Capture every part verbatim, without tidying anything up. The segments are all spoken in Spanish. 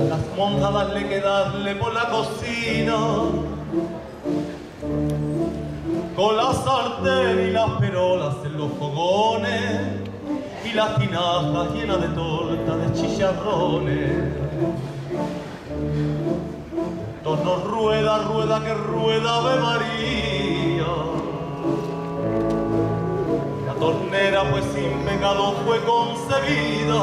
Las monjas darle que darle por la cocina, con la sartén y las perolas en los fogones, y las tinajas llenas de torta de chicharrones. Torno rueda, rueda, que rueda Ave María. La tornera pues sin pecado fue concebida.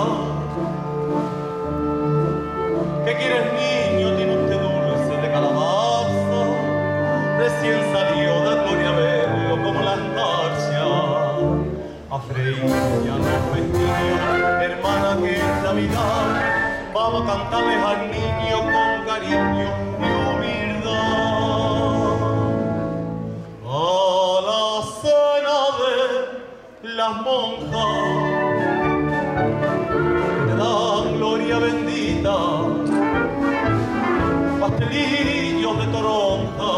¿Qué quieres, niño? Tiene usted dulce de calabaza. Recién salió de gloria verlo como la antorcha. A freír ya los vestidos, hermana, que es Navidad. Vamos a cantarles al niño con cariño y humildad. A la cena de las monjas te dan gloria bendita, pastelillos de toronja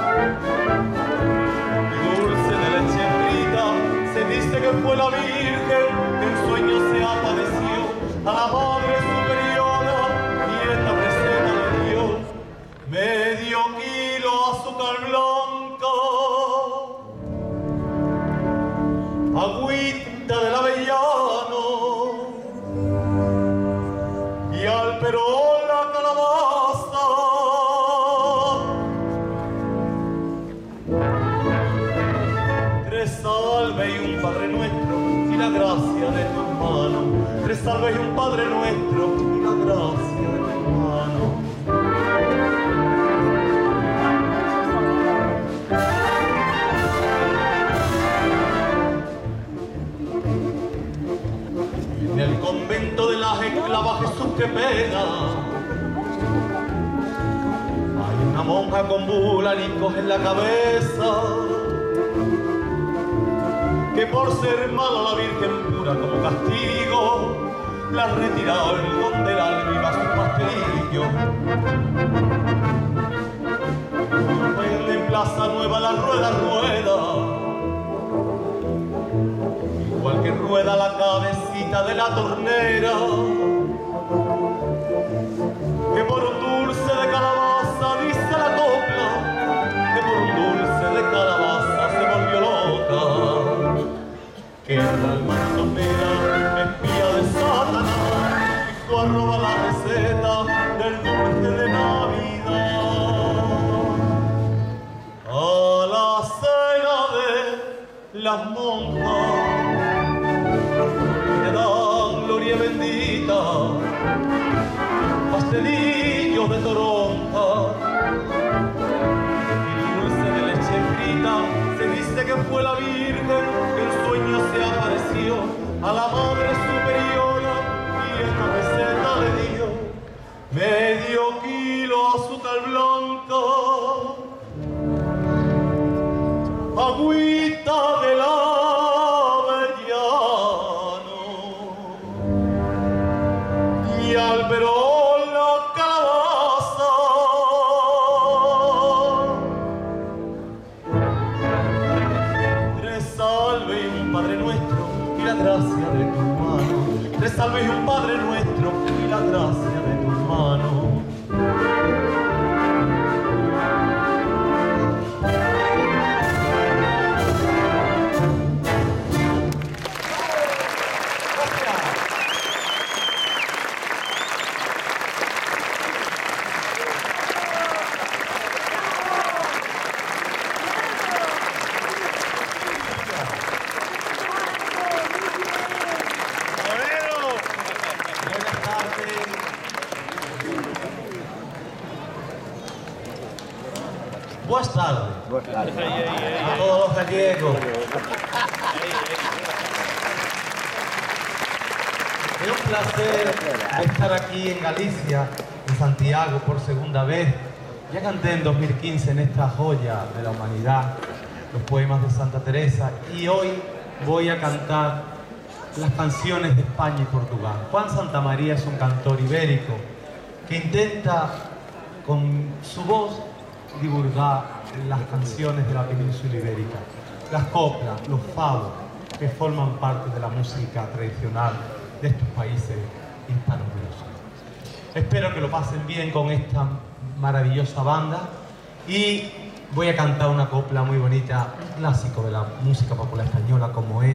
y dulce de leche frita. Se dice que fue la Virgen que en sueño se apareció a la Madre Superiora y esta receta le dio medio kilo azúcar blanca, agüita del avellano y al perón la calabaza. Tres salves y un Padre Nuestro y la gracia de tu hermano. Tres salves y un Padre Nuestro y la gracia de tu hermano. En el convento de las esclavas Jesús que pega, hay una monja con bulanicos en la cabeza, que por ser mala la Virgen pura como castigo, la ha retirado el don del alma y sus pastelillos. En Plaza Nueva la rueda rueda, igual que rueda la cabecita de la tornera, que por un dulce de calabaza, dice la copla, que por un dulce de calabaza se volvió loca. Que la hermana tornera, espía de Satanás, quiso a robar la receta del dulce de Navidad. A la cena de las monjas que dan gloria bendita, pastelillos de toronja y dulce de leche frita. Se dice que fue la Virgen que en sueño se apareció a la Madre Superiora y esta receta le dio medio kilo azúcar blanca, agüita del avellano y al perón la calabaza. Tres salves y un Padre Nuestro y la gracia de tu mano. Tres salves y un Padre Nuestro y la gracia de tu mano. Buenas tardes. Buenas tardes. A todos los gallegos. Es un placer estar aquí en Galicia, en Santiago, por segunda vez. Ya canté en dos mil quince en esta joya de la humanidad, los poemas de Santa Teresa, y hoy voy a cantar las canciones de España y Portugal. Juan Santamaría es un cantor ibérico que intenta con su voz divulgar las canciones de la península ibérica, las coplas, los fados, que forman parte de la música tradicional de estos países hispano-ibéricos. Espero que lo pasen bien con esta maravillosa banda. Y voy a cantar una copla muy bonita, un clásico de la música popular española como es